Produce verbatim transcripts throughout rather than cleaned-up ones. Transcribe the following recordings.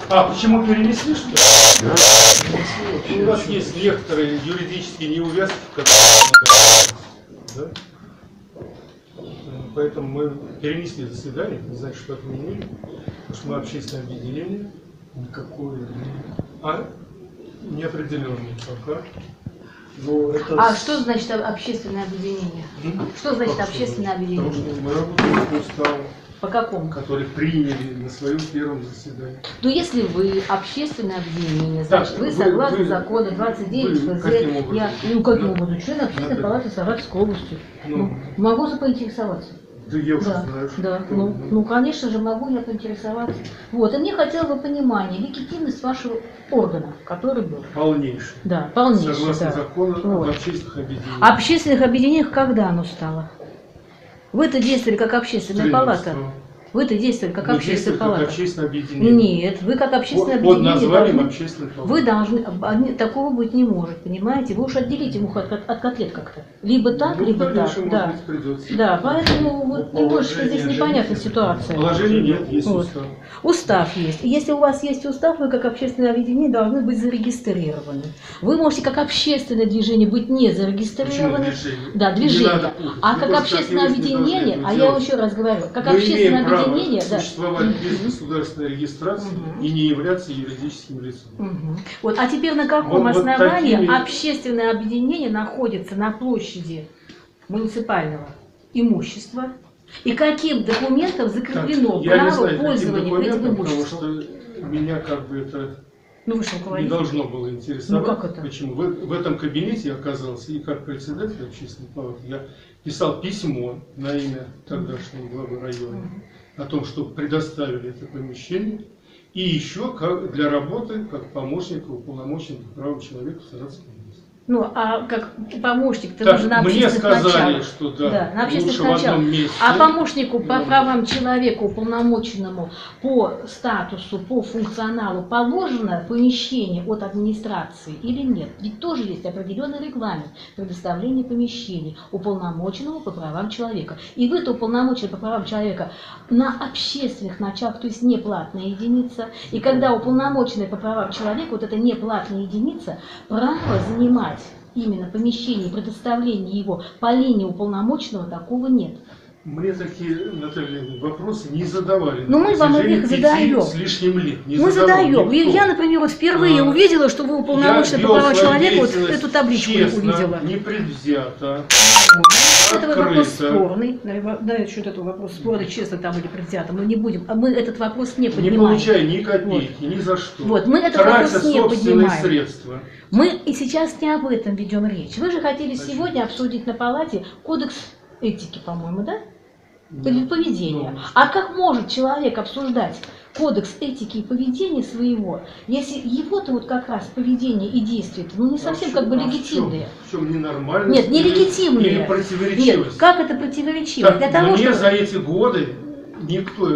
А почему перенесли, что ли? Да. У нас есть некоторые юридические неувязки, которые... Да? Поэтому мы перенесли заседание, не знаю, что отменили, потому что мы общественное объединение. Никакое. А? Неопределенное пока. Но это... А что значит общественное объединение? М? Что значит как общественное что? объединение? Потому что мы работаем по уставу. По какому? Который приняли на своем первом заседании. Ну, если вы общественное объединение, значит, так, вы, вы согласно вы, закону двадцать девять ФЗ, я, ну, каким образом, член общественной палаты Саратовской области. Ну, ну, могу поинтересоваться? Да я уже да, знаю. Да, ну, ну. ну, конечно же, могу я поинтересоваться. Вот, и мне хотелось бы понимания, легитимность вашего органа, который был. Полнейший. Да, полнейший. Согласно да. закону вот. об общественных объединениях. Общественных объединениях когда оно стало? Вы-то действовали как общественная палата. Вы-то действовали как мы общественная палата. Как общественное объединение. Нет, вы как общественное под, объединение. Под названием должны, общественной палаты. Вы должны, такого быть не может, понимаете? Вы уж отделите муху от, от котлет как-то. Либо так, ну, либо конечно, так. Да. Быть, да, поэтому вот немножечко здесь непонятная ситуация. Положения нет, есть вот. устав. Устав есть. И если у вас есть устав, вы как общественное объединение должны быть зарегистрированы. Вы можете как общественное движение быть не зарегистрированы. Движение? Да, движение. А как общественное объединение, а я еще раз говорю, как общественное объединение, да. без государственной регистрации угу. и не являться юридическим лицом. Угу. Вот, а теперь на каком вот, основании вот такими... общественное объединение находится на площади муниципального имущества и каким документом закреплено так, право знаю, пользования этим имуществом? Потому что меня как бы это ну, не должно было интересовать. Ну, как это? Почему? В, в этом кабинете я оказался и как председатель общественной палаты я писал письмо на имя тогдашнего главы района. Угу. О том, что предоставили это помещение, и еще как для работы как помощника уполномоченного права человека в Саратовской области. Ну, а как помощник, ты так, нужен на мне общественных сказали, началах. что да, да на общественных лучше началах. в одном месте. А помощнику по правам человека, уполномоченному по статусу, по функционалу положено помещение от администрации или нет? Ведь тоже есть определенный регламент предоставления помещений уполномоченному по правам человека. И вы-то уполномоченный по правам человека на общественных началах, то есть неплатная единица. И когда уполномоченный по правам человека, вот эта неплатная единица, право занимать именно помещение и предоставление его по линии уполномоченного такого нет. Мне такие, Наталья, вопросы не задавали. Ну мы вам их задаем. С лишним лет. Не мы задаем. Никто. Я, например, вот впервые а, увидела, что вы уполномочены по правам человека, вот эту табличку честно, увидела. Не предвзято. Это вопрос спорный. Да, что это вопрос спорный, честно там или предвзято. Мы не будем. Мы этот вопрос не поднимаем. Не получая ни копейки, вот. Ни за что. Вот, мы этот Тратя вопрос не поднимаем. Средства. Мы и сейчас не об этом ведем речь. Вы же хотели Значит. сегодня обсудить на палате кодекс этики, по-моему, да? Или поведения. Ну, а как может человек обсуждать кодекс этики и поведения своего, если его-то вот как раз поведение и действия ну не совсем а как бы легитимные? В чем, в чем ненормально? Нет, не легитимные. Или противоречивость? Нет, как это противоречивость? Для того, мне что... за эти годы никто...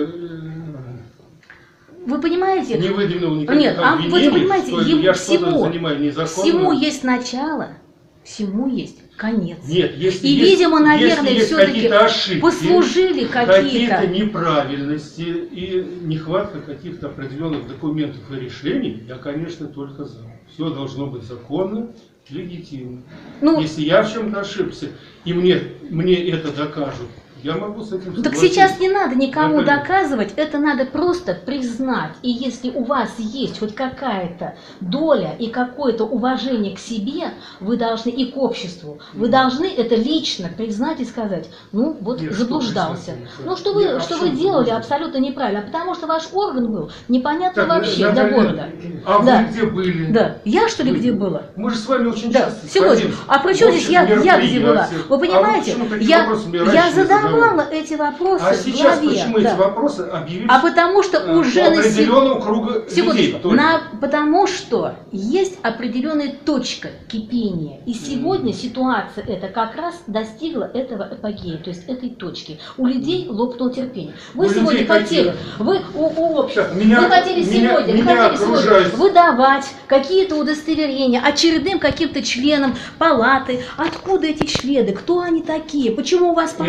Вы понимаете? Не выдвинул никаких Нет, а вы понимаете, что ему я всему, занимаю незаконно. всему есть начало, всему есть конец. Нет, если и, есть, видимо, наверное, все-таки послужили какие-то какие-то неправильности и нехватка каких-то определенных документов и решений, я, конечно, только за. Все должно быть законно, легитимно. Ну, если я в чем-то ошибся, и мне, мне это докажут, я могу с этим согласиться. Так сейчас не надо никому это доказывать, это надо просто признать. И если у вас есть хоть какая-то доля и какое-то уважение к себе, вы должны и к обществу, вы должны это лично признать и сказать, ну вот Нет, заблуждался. Что ну что вы, Нет, что вы делали абсолютно неправильно, потому что ваш орган был непонятно так, вообще Наталья, для города. А да. вы где были? Да, я что ли вы, где была? Мы же с вами очень да. часто Сегодня. А при чем здесь я, я где была? Вы понимаете, а я, я задавала эти вопросы а сейчас в главе. Почему да. эти вопросы объявились а потому что э, уже на определенного круга людей? На, потому что есть определенная точка кипения. И сегодня mm. ситуация эта как раз достигла этого эпогея, то есть этой точки. У людей лопнуло терпение. Вы у сегодня хотели, вы, у, у, меня, вы хотели меня, сегодня, меня вы хотели сегодня выдавать какие-то удостоверения очередным каким-то членам палаты. Откуда эти члены? Кто они такие? Почему у вас палата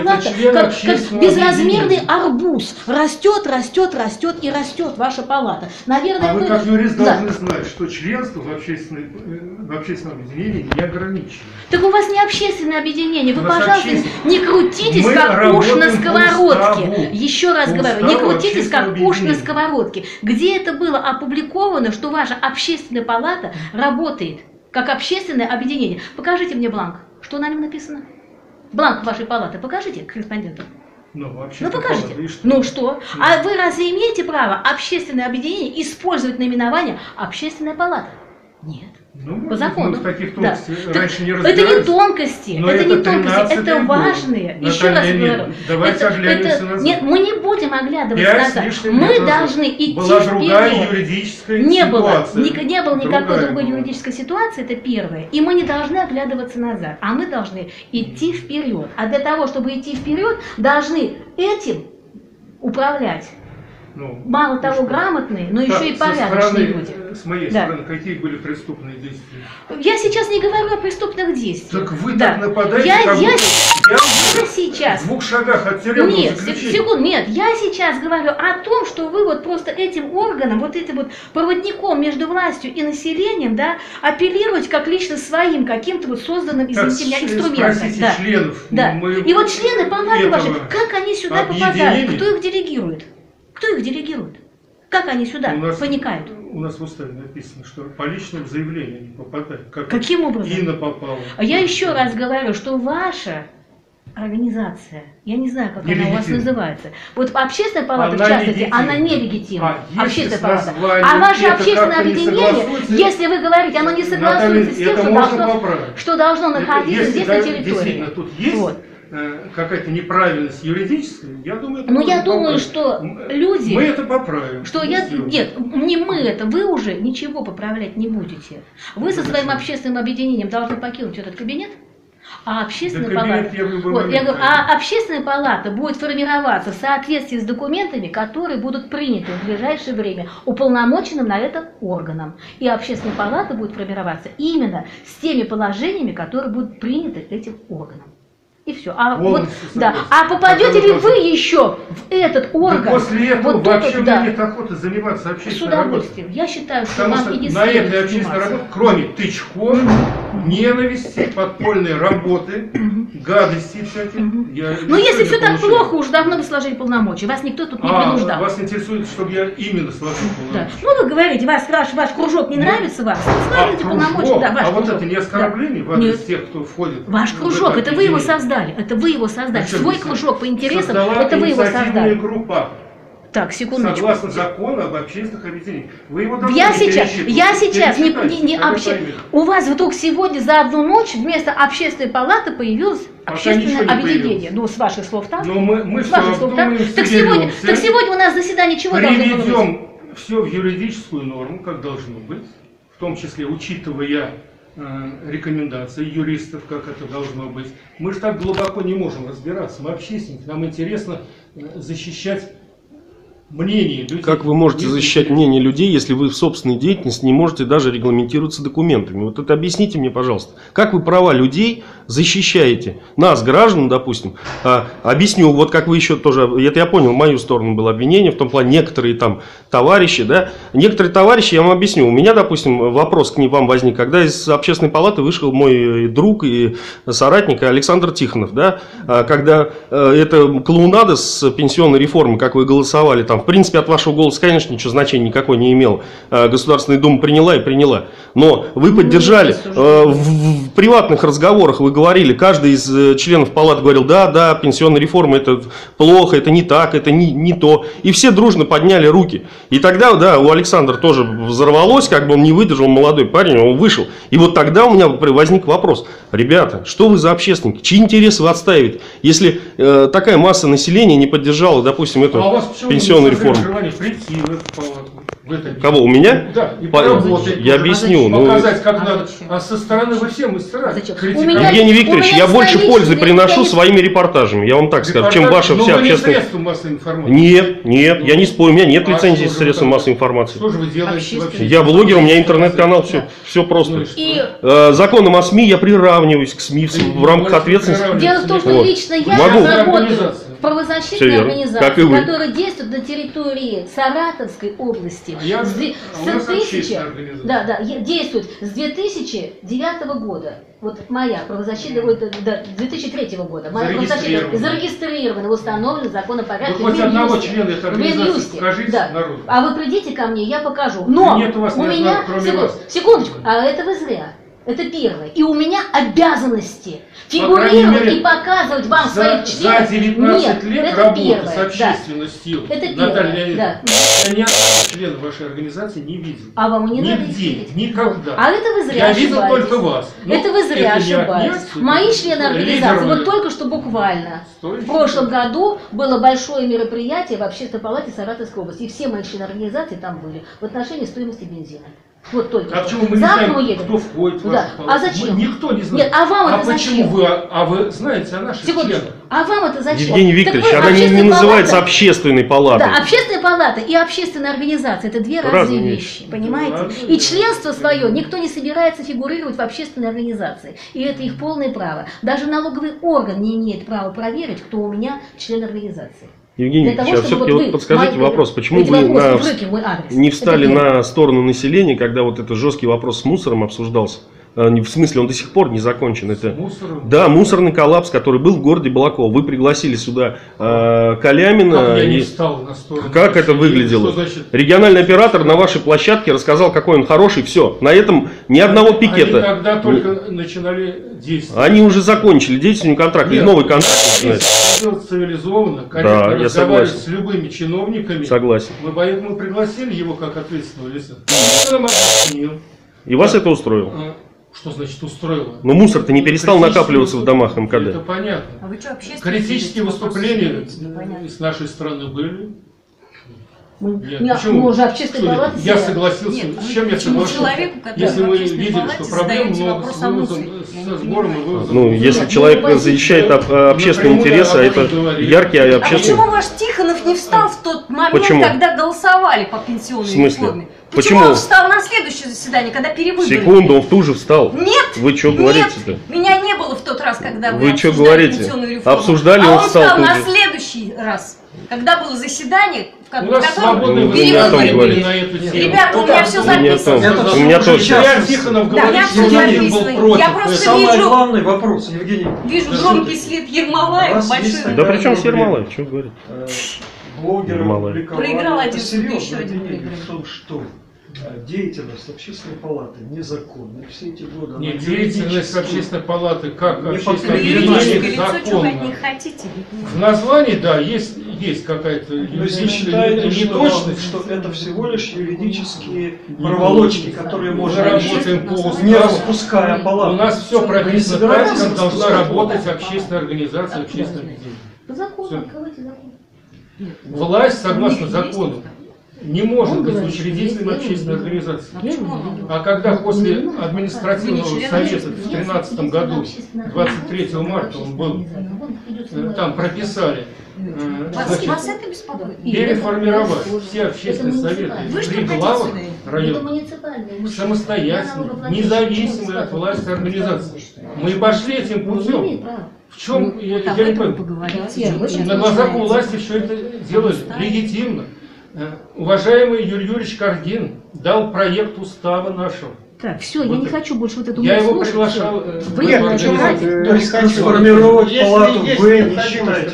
член как, как общественного безразмерный объединения. арбуз. Растет, растет, растет и растет ваша палата. Наверное, А вы мы- как юрист Да. должны знать, что членство в, общественной, э, в общественном объединении не ограничено. Так у вас не общественное объединение. Вы, У нас пожалуйста, общественное. не крутитесь, Мы как уж на работаем по сковородке. уставу. Еще раз По говорю, не уставу крутитесь, как общественного уж на объединения. сковородке. Где это было опубликовано, что ваша общественная палата работает как общественное объединение? Покажите мне бланк. Что на нем написано? Бланк вашей палаты покажите корреспонденту. Ну, вообще, Ну покажите. палата, и что? Ну что? А вы разве имеете право общественное объединение использовать наименование общественная палата? Нет. Ну, По может, закону. мы в таких Да. тонкостях Так раньше не это не разбирались. тонкости, Но это, это не тонкости, это тринадцатый год. важные. Еще раз Наталья Леонидовна, говорю. давайте это, оглянемся это- назад. Нет, мы не будем оглядываться Пять назад. с лишним Мы лет назад должны идти была другая вперед. юридическая Не было, ситуация. ни- не было никакой Другая другой была. юридической ситуации, это первое. И мы не должны оглядываться назад, а мы должны идти вперед. А для того, чтобы идти вперед, должны этим управлять. Ну, Мало того, что? грамотные, но Так, еще и со порядочные стороны, люди. э, С моей Да. стороны, какие были преступные действия? Я сейчас не говорю о преступных действиях. Так вы Да. так нападаете, Я, как я, будто я я сейчас. в двух шагах от тюремного Нет, заключения. секунд, нет, я сейчас говорю о том, что вы вот просто этим органом, вот этим вот проводником между властью и населением, да, апеллируете как лично своим каким-то вот созданным, Так, извините меня, ш- инструментом. спросите Да. членов. Да. Мы- И вот члены палаты этого ваши, как они сюда попадают? объединения. Кто их делегирует? Кто их делегирует? Как они сюда У нас, проникают? у нас в уставе написано, что по личным заявлениям не попадают. Как Каким образом? Инна попала. А я еще раз говорю, что ваша организация, я не знаю, как она у вас Нелегитимна. называется, вот общественная палата, Она в частности, легитимна. она нелегитимна. А если Общественная с палата. названием А ваше это общественное как-то не объединение, согласуется, если вы говорите, оно не согласуется Наталья, с тем, это что можно должно, поправить. что должно находиться Если здесь да, на территории. действительно тут есть Вот. э, какая-то неправильность юридическая, я думаю, это Ну, можно я думаю, поправить. что М, люди- Мы это поправим. Что Мы я... сделаем. Нет, не мы это, вы уже ничего поправлять не будете. Вы со своим общественным объединением должны покинуть этот кабинет, а общественная Да кабинет палата... я в любой Вот, момент я говорю, пойду. а общественная палата будет формироваться в соответствии с документами, которые будут приняты в ближайшее время уполномоченным на это органом. И общественная палата будет формироваться именно с теми положениями, которые будут приняты этим органом. И все. А, вот, Полностью да. согласен. а попадете Это ли вот вы еще в этот Да орган? после этого вот вообще тут, у да. меня нет охоты заниматься С общественной работой. удовольствием. Я считаю, что Потому вам что и не на следует этой общественной заниматься. работе, кроме тычков, ненависти, подпольной работы, гадостей всяких, Мгм. я Но ничего если не все так получаю. плохо, уж давно бы сложили полномочия. Вас никто тут не А, принуждал. вас интересует, чтобы я именно сложил Да. полномочия? Ну, вы говорите, вас, ваш, ваш кружок не Ну, нравится вас, А, складывайте полномочия. кружок? Да, ваш а вот кружок. это не оскорбление Да. в адрес Нет. тех, кто входит Ваш в кружок, это вы его объединение? создали. Это вы его создали. Причем Свой здесь кружок по интересам, создала это вы его инициативная создали. группа, Так, секундочку. согласно закону об общественных объединениях. Вы его должны Я сейчас, перечитывать. я сейчас не, Перечитайте, не, не тогда обще- поймете. У вас вдруг сегодня за одну ночь вместо общественной палаты появилось Пока общественное ничего не объединение. появилось. Ну, с ваших слов так? Но мы, мы С все ваших слов так? обдумаем, Так сегодня, соберемся, так сегодня у нас заседание чего должно было быть? приведем все в юридическую норму, как должно быть, в том числе учитывая э, рекомендации юристов, как это должно быть. Мы же так глубоко не можем разбираться. Мы общественники, нам интересно э, защищать мнение людей. Как вы можете Если- защищать мнение людей, если вы в собственной деятельности не можете даже регламентироваться документами? Вот это объясните мне, пожалуйста. Как вы права людей защищаете? Нас, граждан, допустим. А, объясню, вот как вы еще тоже, это я понял, в мою сторону было обвинение, в том плане некоторые там товарищи, да, некоторые товарищи, я вам объясню, у меня, допустим, вопрос к ним вам возник, когда из общественной палаты вышел мой друг и соратник Александр Тихонов, да, а, когда э, это клоунада с пенсионной реформы, как вы голосовали там, в принципе, от вашего голоса, конечно, ничего значения никакой не имел. Государственная Дума приняла и приняла. Но вы поддержали. В, в приватных разговорах вы говорили, каждый из членов палаты говорил, да, да, пенсионная реформа это плохо, это не так, это не, не то. И все дружно подняли руки. И тогда, да, у Александра тоже взорвалось, как бы он не выдержал, молодой парень, он вышел. И вот тогда у меня возник вопрос. Ребята, что вы за общественники? Чьи интересы вы отстаиваете? Если э, такая масса населения не поддержала, допустим, эту А у вас почему пенсионную не созрело реформу? желание прийти в эту палату? в это Кого, у меня? Да, и По- поработать. Я тоже, объясню. Ну, показать, как А надо. зачем? А со стороны вы все мастера. Зачем? критиковать. У меня- Евгений Викторович, у меня я больше личные пользы приношу механизмы. своими репортажами, я вам так скажу, чем Репортаж- ваша но вся вы не общественная... средства массовой информации. Нет, нет, я не спорю, у меня нет А лицензии что же средств вы массовой так? информации. Что же вы делаете Общественный. вообще? Я блогер, у меня интернет-канал, все, все просто. Ну и что? И Э, Законом о СМИ я приравниваюсь к СМИ в, Да в рамках не ответственности. можете дело в том, что Вот. лично я Могу. работаю Организация. в Всё правозащитной верно. организации, Как и вы. которая действует на территории Саратовской области. А я- С две- а у с нас 2000 общественная организация. да, да, е- действует с две тысячи девятого года. Вот моя правозащитная, ой, да, да, две тысячи третьего года. Моя правозащитная Зарегистрирована. зарегистрирована, установлена законопорядке. Вы хоть в одного Минюсте. члена этой В организации Минюсте, покажите да. народу. А вы придите ко мне, я покажу. Но Нет у вас ни у одного, меня, кроме секунд- вас. секундочку, а это вы зря. Это первое. И у меня обязанности крайней фигурировать мере, и показывать вам За, своих за членов. девятнадцать Нет, лет это работы первое, с да. общественностью, Это первое, Наталья Леонидовна, да. я ни одного члена вашей организации не видел. А вам не надо Нигде, их видеть? никогда. А это вы зря Я видел ошибаетесь. только вас. Но Это вы зря это не ошибаетесь. отнять, Мои это члены лидеры. организации, вот только что буквально, Стоящие. в прошлом году было большое мероприятие в Общественной палате Саратовской области. И все мои члены организации там были в отношении стоимости бензина. Вот только. А что. почему мы не Завтра знаем, мы едем. кто входит в Да. вашу А палату? зачем? Мы- никто не знает. Нет, а вам а это почему зачем? вы, а вы знаете о наших Секундочку. членах? А вам это зачем? Евгений Так Викторович, вы она не, не общественная называется палата- общественной палатой. Да, общественная палата и общественная организация это две Разные разные вещи. вещи, понимаете? Разные, И да. членство свое никто не собирается фигурировать в общественной организации. И это их полное право. Даже налоговый орган не имеет права проверить, кто у меня член организации. Евгений Для того, Викторович, а чтобы все-таки вот вот вы подскажите мои- вопрос, почему эти вы вопросы на- вжики в мой адрес? не Это встали первое. на сторону населения, когда вот этот жесткий вопрос с мусором обсуждался? А, не- В смысле, он до сих пор не закончен. Это... Мусором. Да, мусорный коллапс, который был в городе Балаково. Вы пригласили сюда э, Калямина. Как я не и- встал на сторону Как это населения? выглядело? Что значит? Региональный оператор на вашей площадке рассказал, какой он хороший. Все. На этом ни одного пикета. Они тогда только начинали действовать. Они уже закончили действительный контракт. Или Нет, новый контракт начинается. если делать цивилизованно, Да, корректно я разговаривать согласен. с любыми чиновниками. Согласен. Мы поэтому пригласили его как ответственного лица. Он нам объяснил. И вас это устроило? А, Что значит устроило? Но мусор-то не перестал Критические накапливаться в выступ- домах Это МКД. понятно. А вы что, общественные? Критические вопросы выступления задаете? Непонятно. с нашей стороны были. Мы, Нет, не- почему? мы уже общественная Что, палата я сидят. согласился. Нет, с вы чем я почему соглашусь? человеку, который Если в мы общественной видели, палате что проблем задаете много вопрос с о вывозом, мусоре? Я со не сбором и понимаю. вывозом. Ну, если Нет, человек ну, защищает об- общественный напрямую интерес, а об это этом говорили. яркий А общественный... почему ваш Тихонов не встал в тот момент, Почему? когда голосовали по пенсионной В смысле? реформе? Почему? он встал на следующее заседание, когда перевыборы? Секунду, он в ту же встал. Нет! Вы что нет, говорите-то? Меня не было в тот раз, когда вы, Вы чё обсуждали говорите? пенсионную реформу. Обсуждали, а он он встал встал тут на же. следующий раз, когда было заседание, в ко- У на нас котором свободные Ну, вы не о том высказывания были говорите. на эту тему. Ребята, у Это- меня все Вы не о том. записано. Это У меня всё тоже. сейчас. Илья Тихонов Да, говорит, я что всё Ленин был записываю. против. Я просто этого. Самый вижу- главный вопрос, Евгений. Вижу Скажите, громкий след Ермолаев, у вас большой. есть Да при чем проблема. Сермалаев? Что говорит? э, блогеры Мало ли. публиковали Проиграл это один суд, серьезное еще один обвинение проиграл. в том, что э, деятельность общественной палаты незаконна. Все эти годы она Нет, деятельность юридически- общественной палаты как Не общественное подтверждено. Юридическое объединение лицо, что вы от законно. них хотите? В названии, да, есть, есть какая-то То есть вы юридическая считаете, что, неточность. что это всего лишь юридические проволочки, которые Мы можно работаем по не уставу. распуская палату? У нас все Вы не прописано так, собираетесь как должна распускать работать палату? общественная организация, общественное объединение. По закону, Всё. открывайте закон. Власть, согласно Есть закону, такое. не может Он быть говорит, учредителем есть, общественной есть. организации. А почему он не А когда после Ну, ну, административного вы не член совета общественной в тринадцатом году, двадцать третьего марта он был, э, там прописали, э, Вас, значит, вас это беспокоит? переформировать все общественные советы Вы что при хотите главах сюда? Это района муниципальные. самостоятельные, независимые от власти организации. Мы пошли этим путем. В чем, я, Вот об я не этом понимаю, поговорите. Я Вы очень сейчас на глазах у начинаете. власти все это делали легитимно. Э, Уважаемый Юрий Юрьевич Каргин дал проект устава нашего. Так, все, я Вот не хочу больше вот эту я муть его слушать, приглашал, всё. э, Вы в эту не организацию. начинайте. То есть Хочу. трансформировать Если палату есть вы не необходимость. считаете?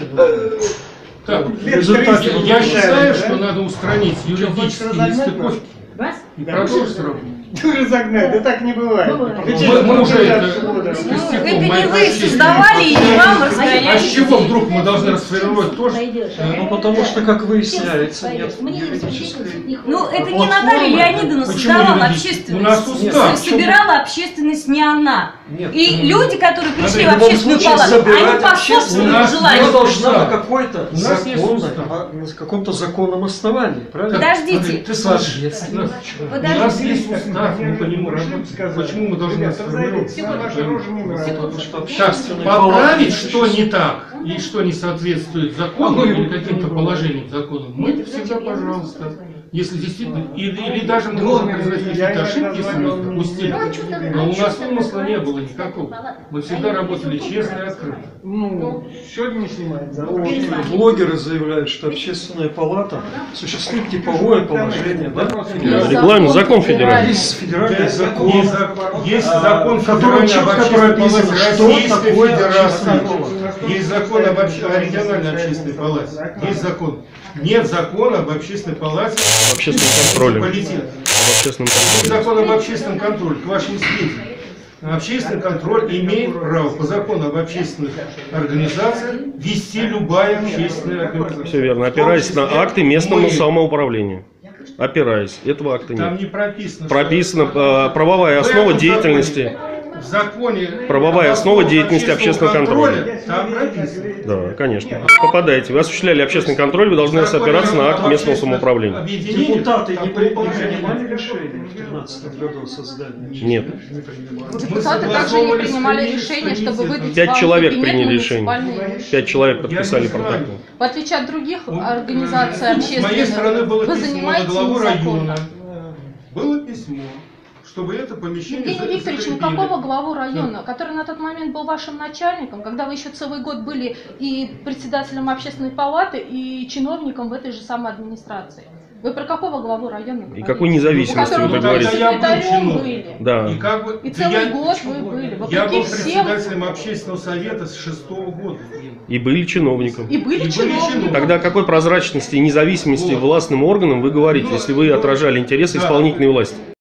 Так, В результате я, вот я это- считаю, да? что надо устранить хочешь юридические разогнать нестыковки Вас? и Да. продолжить работу. Ты разогнать, да так не бывает. Бывает. Ты Мы- честно, мы уже говоря, это- отсюда. с Ну, Костяком это мы не это вы очистили. создавали и не вам А разгонять. с чего вдруг мы должны расформировать тоже? Пойдешь, Э, Ну, потому что, как выясняется, нет Мне юридической... Ну, это не Платформа. Наталья Леонидовна Почему создавала юридически? общественность. У нас устав. Собирала общественность не она. Нет, И ну, люди, которые пришли в надо в любом общественную случае палату, они забирать по общественную- собственному У нас желанию. Она должна устав. на какой-то У нас есть законной, устав. а, на каком-то законном основании, правильно? Подождите. Смотри, ты слышишь? Соответственно. У Подождите. нас есть устав, мы по нему работаем. Почему мы должны сформировать? Так, поправить, что не так и что не соответствует закону или каким-то положениям закона, мы всегда, пожалуйста. Если действительно, или, или даже мы можем признать какие-то ошибки, если мы допустили, но у нас умысла не было никакого. Мы всегда работали честно и открыто. Ну, сегодня не снимает, завтра Ну, не снимает. блогеры заявляют, что общественная палата существует типовое положение, да? Есть Регламент, закон федеральный. Есть федеральный закон, Есть, зак- есть а, закон в котором федеральный четко об общественной прописано, палате что Российской такое Федерации. общественная палата. Есть закон об обще- о региональной общественной палате. Есть закон. Нет закона об общественной палате. В общественном контроле. Муниципалитета. В общественном Есть контроле. закон об общественном контроле, к вашим сведениям. Общественный контроль имеет право по закону об общественных организациях вести любая общественная организация. Все верно. Опираясь на акты местного Мы- самоуправления. Опираясь. Этого акта Там нет. не прописано. Прописана что- э, правовая В основа этом деятельности. законе, В законе Правовая основа об деятельности общественного контроля. Там прописано. Да, конечно. Попадаете. Вы осуществляли общественный контроль, вы должны опираться на акт местного самоуправления. Объединение, Депутаты не, такое при- не положение. принимали решение в две тысячи тринадцатом году о создании? Нет. Не принимали. Мы Депутаты также не согласовывали с принимали комитетом, решение, с чтобы комитетом. выдать Пять вам человек кабинет приняли решение. муниципальный. Пять человек Я подписали не знаю. протокол. В отличие от других Ну, организаций С моей общественных, стороны было вы письмо на занимаетесь главу незаконно. района. Было письмо, чтобы это помещение Евгений за- Викторович, ну закрепили. какого главу района, который на тот момент был вашим начальником, когда вы еще целый год были и председателем общественной палаты, и чиновником в этой же самой администрации? Вы про какого главу района говорите? И какой независимости У вы которого так вы говорите? Я был секретарем чиновник. были. Да. И, как бы, И да целый я, год вы были. я Вопреки был всем. председателем общественного совета с шестого года. И были чиновником. И были И были чиновниками. чиновниками. Тогда о какой прозрачности и независимости Вот. властным органам вы говорите, если вы отражали интересы Да. исполнительной власти?